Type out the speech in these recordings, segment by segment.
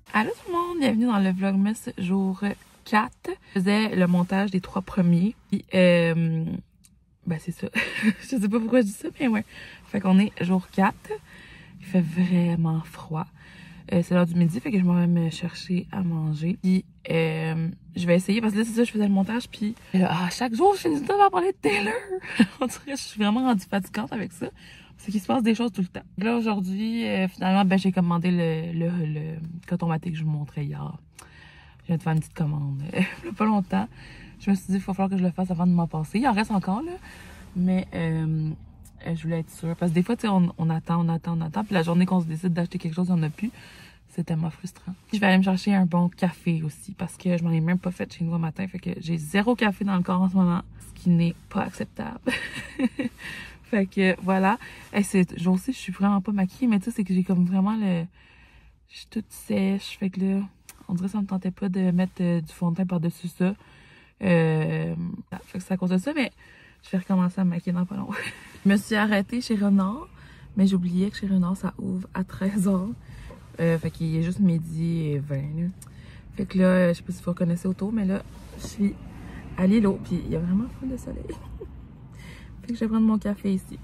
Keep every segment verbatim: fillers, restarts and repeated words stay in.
Allô tout le monde, bienvenue dans le Vlogmas jour quatre. Je faisais le montage des trois premiers. Puis, euh, ben c'est ça. Je sais pas pourquoi je dis ça, mais ouais. Fait qu'on est jour quatre. Il fait vraiment froid. Euh, c'est l'heure du midi, fait que je m'en vais me chercher à manger. Puis, euh, je vais essayer, parce que là, c'est ça, je faisais le montage. Puis, euh, ah, chaque jour, je finis tout le temps à parler de Taylor. On dirait que je suis vraiment rendue fatigante avec ça. C'est qu'il se passe des choses tout le temps. Là, aujourd'hui, euh, finalement, ben, j'ai commandé le, le, le coton maté que je vous montrais hier. Je viens de faire une petite commande. Il y a pas longtemps. Je me suis dit, il va falloir que je le fasse avant de m'en passer. Il en reste encore, là. Mais euh, je voulais être sûre. Parce que des fois, tu sais, on, on attend, on attend, on attend. Puis la journée qu'on se décide d'acheter quelque chose, on n'a plus. C'est tellement frustrant. Je vais aller me chercher un bon café aussi. Parce que je m'en ai même pas fait chez nous un matin. Fait que j'ai zéro café dans le corps en ce moment. Ce qui n'est pas acceptable. Fait que voilà. Hey, c'est jour aussi, je suis vraiment pas maquillée, mais tu sais, c'est que j'ai comme vraiment le. Je suis toute sèche. Fait que là, on dirait que ça me tentait pas de mettre euh, du fond de teint par-dessus ça. Euh... Fait que c'est à cause de ça, mais je vais recommencer à me maquiller dans pas long. Je me suis arrêtée chez Renard, mais j'oubliais que chez Renard, ça ouvre à treize heures. Euh, fait qu'il est juste midi et vingt. Là. Fait que là, je sais pas si vous reconnaissez autour, mais là, je suis à l'îlot, puis il y a vraiment full de soleil. Fait que je vais prendre mon café ici.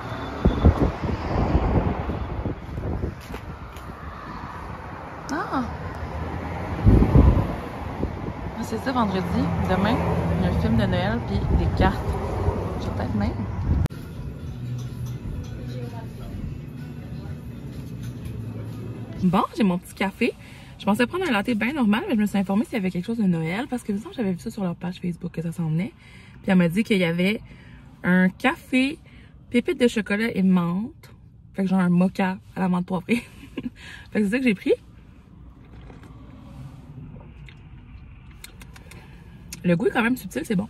Ah! C'est ça, vendredi. Demain, il y a un film de Noël puis des cartes. Je vais peut-être même. Bon, j'ai mon petit café. Je pensais prendre un latte bien normal, mais je me suis informée s'il y avait quelque chose de Noël parce que me semble que j'avais vu ça sur leur page Facebook que ça s'en venait. Puis elle m'a dit qu'il y avait un café, pépites de chocolat et menthe. Fait que genre un mocha à la menthe poivrée. Fait que c'est ça que j'ai pris. Le goût est quand même subtil, c'est bon.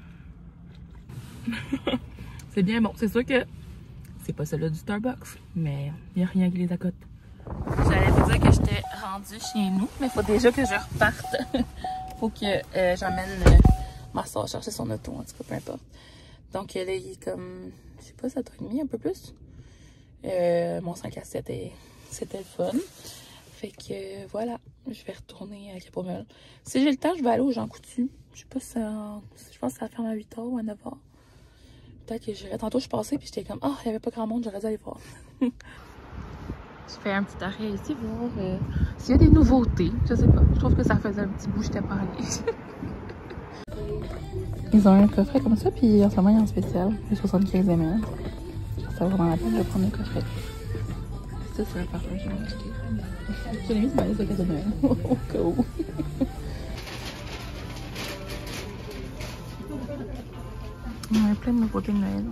C'est bien bon. C'est sûr que c'est pas celui du Starbucks, mais il n'y a rien qui les accote. J'allais vous dire que j'étais rendue chez nous, mais il faut déjà que je reparte. Faut que euh, j'emmène euh, ma soeur chercher son auto, en tout cas, peu importe. Donc là, il est comme, je sais pas, sept heures trente, un peu plus. Euh, mon cinq à sept, c'était le fun. Fait que euh, voilà, je vais retourner à Cap-au-Meul. Si j'ai le temps, je vais aller au Jean Coutu. Je sais pas si ça, je pense que ça ferme à huit heures ou à neuf heures. Peut-être que j'irai. Tantôt, je passais puis j'étais comme, ah, oh, il n'y avait pas grand monde, j'aurais dû aller voir. Je fais un petit arrêt ici, voir euh, s'il y a des nouveautés. Je sais pas. Je trouve que ça faisait un petit bout, j'étais pas allée. Ils ont un coffret comme ça, puis en ce moment, il y a un spécial, le soixante-quinze millilitres. Ça vaut vraiment la peine de prendre le coffret. Ça, c'est un parfum que je vais acheter. Je l'ai mis sur ma liste de cadeaux de Noël, au cas où. Il y a plein de nouveautés de Noël.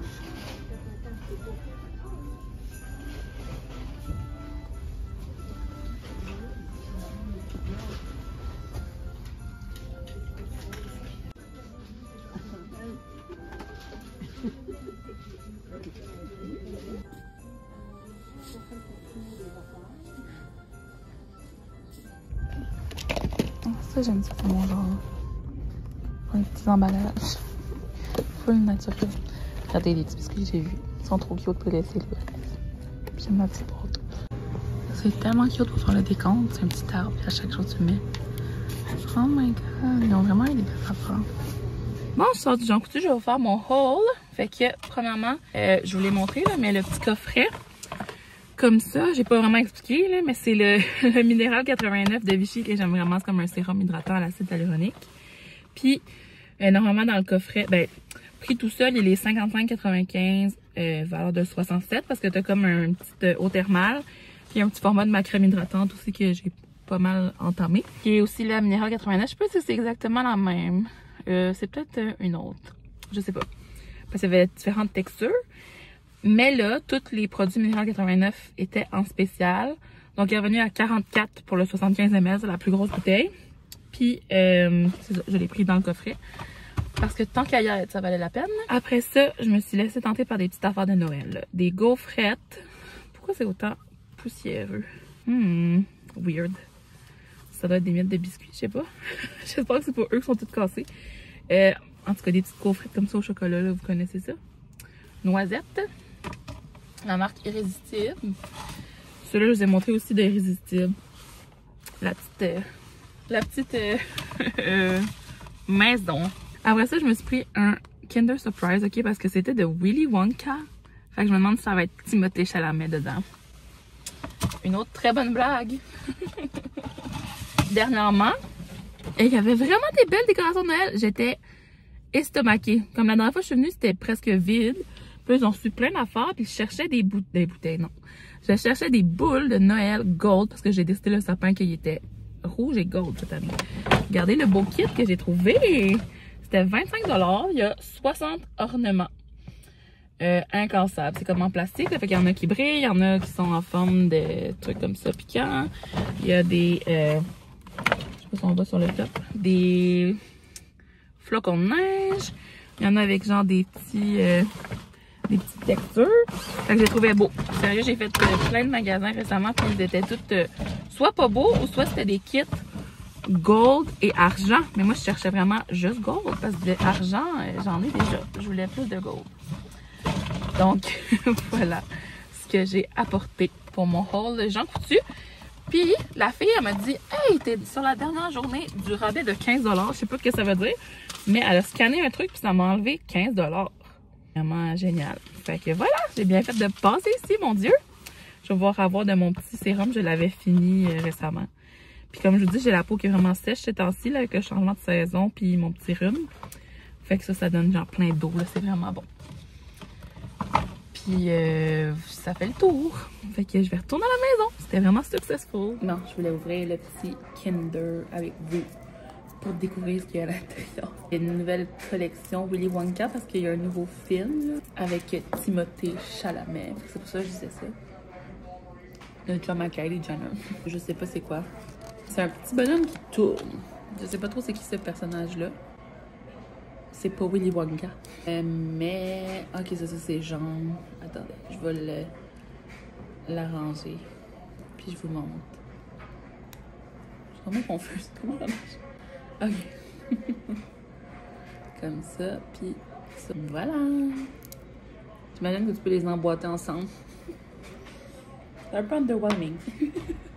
Ça, j'aime ça, c'est mon genre. Pour les petits emballages. Full naturel. Regardez les petits biscuits que j'ai vus. Ils sont trop cute pour laisser là. J'aime ma petite boîte. C'est tellement cute pour faire le décompte. C'est un petit arbre, puis à chaque jour tu mets. Oh my god, ils ont vraiment eu des belles affaires. Bon, je sors du Jean Coutu, je vais faire mon haul. Fait que, premièrement, euh, je vous l'ai montré, là, mais le petit coffret. Comme ça, j'ai pas vraiment expliqué, là, mais c'est le, le Minéral quatre-vingt-neuf de Vichy que j'aime vraiment. C'est comme un sérum hydratant à l'acide hyaluronique. Puis, euh, normalement, dans le coffret, ben, prix tout seul, il est cinquante-cinq quatre-vingt-quinze, euh, valeur de soixante-sept, parce que t'as comme un petit euh, eau thermale, puis un petit format de ma crème hydratante aussi que j'ai pas mal entamé. Qui est aussi la Minéral quatre-vingt-neuf. Je sais pas si c'est exactement la même. Euh, c'est peut-être euh, une autre. Je sais pas. Parce qu'il y avait différentes textures. Mais là, tous les produits Minéral quatre-vingt-neuf étaient en spécial. Donc, il est revenu à quarante-quatre pour le soixante-quinze millilitres, la plus grosse bouteille. Puis, euh, c'est ça, je l'ai pris dans le coffret. Parce que tant qu'à y être, ça valait la peine. Après ça, je me suis laissée tenter par des petites affaires de Noël. Là. Des gaufrettes. Pourquoi c'est autant poussiéreux? Hmm, weird. Ça doit être des miettes de biscuits, je sais pas. J'espère que c'est pas eux qui sont toutes cassées. Euh, en tout cas, des petites gaufrettes comme ça au chocolat, là, vous connaissez ça. Noisettes. La marque Irrésistible. Ceux-là, je vous ai montré aussi d'Irrésistible. la petite, euh, la petite euh, euh, maison. Après ça, je me suis pris un Kinder Surprise, ok, parce que c'était de Willy Wonka. Fait que je me demande si ça va être Timothée Chalamet dedans. Une autre très bonne blague. Dernièrement, et il y avait vraiment des belles décorations de Noël. J'étais estomaquée. Comme la dernière fois que je suis venue, c'était presque vide. Puis ils ont reçu plein d'affaires. Puis je cherchais des, bou des bouteilles, non. Je cherchais des boules de Noël gold parce que j'ai décidé le sapin qu'il était rouge et gold cette année. Regardez le beau kit que j'ai trouvé. C'était vingt-cinq dollars. Il y a soixante ornements. Euh, incassables. C'est comme en plastique. Là, fait qu'il y en a qui brillent. Il y en a qui sont en forme de trucs comme ça piquants. Il y a des... Euh, je sais pas si on va sur le top. Des flocons de neige. Il y en a avec genre des petits... Euh, des petites textures. Fait que j'ai trouvé beau. Sérieux, j'ai fait euh, plein de magasins récemment. Puis ils étaient tous euh, soit pas beaux ou soit c'était des kits gold et argent. Mais moi, je cherchais vraiment juste gold. Parce que argent, euh, j'en ai déjà. Je voulais plus de gold. Donc, voilà ce que j'ai apporté pour mon haul de Jean Coutu. Puis, la fille, elle m'a dit « Hey, t'es sur la dernière journée du rabais de quinze dollars. » Je sais pas ce que ça veut dire, mais elle a scanné un truc puis ça m'a enlevé quinze dollars. Vraiment génial. Fait que voilà, j'ai bien fait de passer ici, mon Dieu. Je vais pouvoir avoir de mon petit sérum. Je l'avais fini euh, récemment. Puis comme je vous dis, j'ai la peau qui est vraiment sèche ces temps-ci avec le changement de saison puis mon petit rhume. Fait que ça, ça donne genre plein d'eau. C'est vraiment bon. Puis euh, ça fait le tour. Fait que je vais retourner à la maison. C'était vraiment successful. Non, je voulais ouvrir le petit Kinder avec vous pour découvrir ce qu'il y a à l'intérieur. Il y a une nouvelle collection Willy Wonka parce qu'il y a un nouveau film là, avec Timothée Chalamet. C'est pour ça que je disais ça. Le drama Kylie Jenner. Je sais pas c'est quoi. C'est un petit bonhomme qui tourne. Je sais pas trop c'est qui ce personnage-là. C'est pas Willy Wonka. Euh, mais... Ok, ça, ça c'est genre... Attendez, je vais l'arranger. Puis je vous montre. Je suis vraiment confuse. Comment ça marche? Ok. Comme ça, puis ça. Voilà. J'imagine que tu peux les emboîter ensemble. C'est un peu underwhelming.